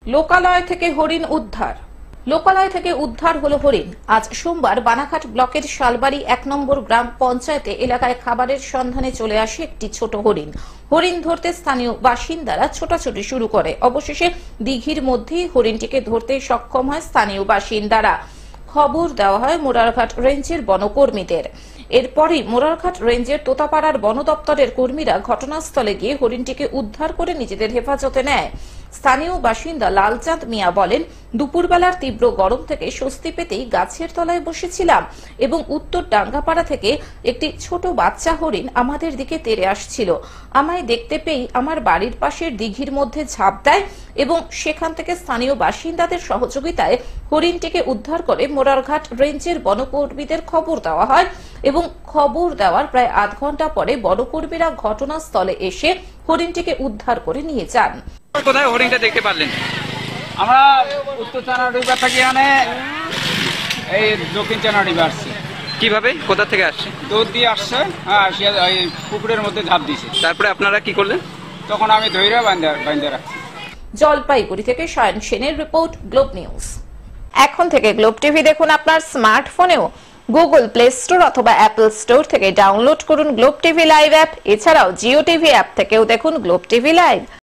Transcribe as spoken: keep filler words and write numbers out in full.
লোকালয় থেকে হরিণ উদ্ধার। লোকালয় থেকে উদ্ধার হলো হরিণ। আজ সোমবার বানাঘাট ব্লকের শালবাড়ি এক নম্বর গ্রাম পঞ্চায়েতে এলাকায় খাবারের সন্ধানে চলে আসে একটি ছোট হরিণ। হরিণ ধরতে স্থানীয় বাসিন্দারা ছোটাছুটি শুরু করে। অবশেষে দিঘির মধ্যেই হরিণটিকে ধরতে সক্ষম হয় স্থানীয় বাসিন্দারা। খবর দেওয়া হয় মোরারঘাট রেঞ্জের বনকর্মীদের। এরপরই মোরারঘাট রেঞ্জের তোতাপাড়ার বন দপ্তরের কর্মীরা ঘটনাস্থলে গিয়ে হরিণটিকে উদ্ধার করে নিজেদের হেফাজতে নেয়। স্থানীয় বাসিন্দা লালচাঁদ মিয়া বলেন, দুপুরবেলার তীব্র গরম থেকে স্বস্তি পেতেই গাছের তলায় বসেছিলাম এবং উত্তর ডাঙ্গাপাড়া থেকে একটি ছোট বাচ্চা হরিণ আমাদের দিকে তেড়ে আসছিল। আমায় দেখতে পেয়েই আমার বাড়ির পাশের দিঘির মধ্যে ঝাঁপ দেয় এবং সেখান থেকে স্থানীয় বাসিন্দাদের সহযোগিতায় হরিণটিকে উদ্ধার করে মোরারঘাট রেঞ্জের বনকর্মীদের খবর দেওয়া হয় এবং খবর দেওয়ার প্রায় আধ ঘন্টা পরে বনকর্মীরা ঘটনাস্থলে এসে হরিণটিকে উদ্ধার করে নিয়ে যান। কোথায় হরিণটা দেখতে পারলেন? আমরা উত্তর চানাডিবা থেকে আনে এই দক্ষিণ চানাডিবা আসছে। কিভাবে, কোথা থেকে আসছে? দৌড় দিয়ে আসছে, হ্যাঁ, এই পুকুরের মধ্যে ঝাঁপ দিয়েছে। তারপরে আপনারা কি করলেন? তখন আমি ধৈর্য বান্ধা বান্ধা রাখছি। জলপাইগুড়ি থেকে সায়ন সেনের রিপোর্ট, গ্লোব নিউজ। এখন থেকে গ্লোব টিভি দেখুন আপনার স্মার্টফোনেও। গুগল প্লে স্টোর অথবা অ্যাপল স্টোর থেকে ডাউনলোড করুন গ্লোব টিভি লাইভ অ্যাপ। এছাড়াও জিও টিভি অ্যাপ থেকেও দেখুন গ্লোব টিভি লাইভ।